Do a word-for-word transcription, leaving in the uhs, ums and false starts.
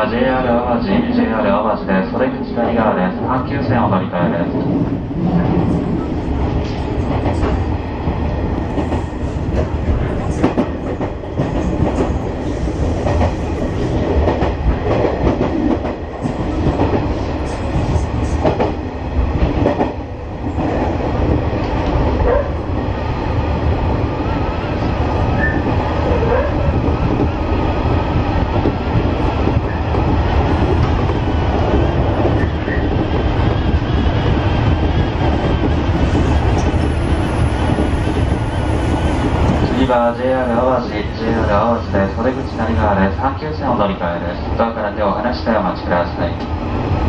は ジェイアール 淡路、ジェイアール 淡路です。袖口谷川です。阪急線お乗り換えです。次は ジェイアール 淡路、ジェイアール 淡路です。袖口谷川です。阪急線お乗り換えです。ドアから手を離してお待ちください。